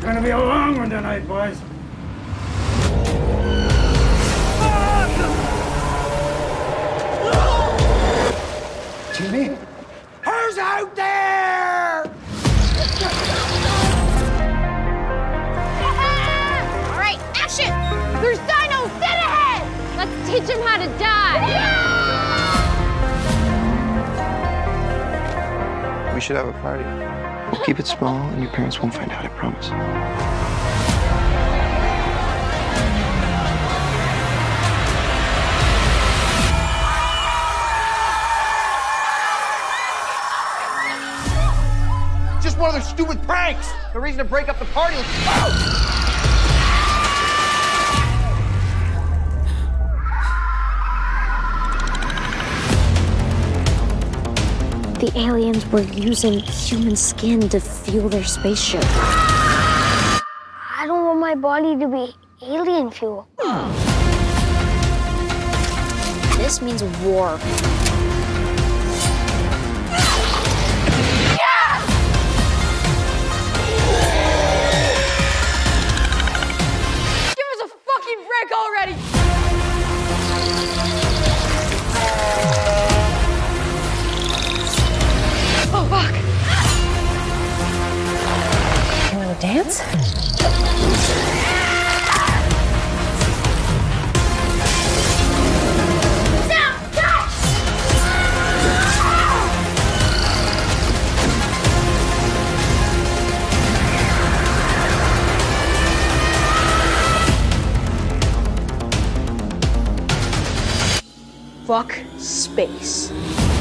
gonna be a long one tonight, boys. Jimmy? Who's out there? All right, action! There's dinos dead ahead! Let's teach them how to die! We should have a party. We'll keep it small and your parents won't find out, I promise. Just one of those stupid pranks! No reason to break up the party. The aliens were using human skin to fuel their spaceship. I don't want my body to be alien fuel. This means war. Give us a fucking break already! Oh, fuck. You wanna dance? Fuck space.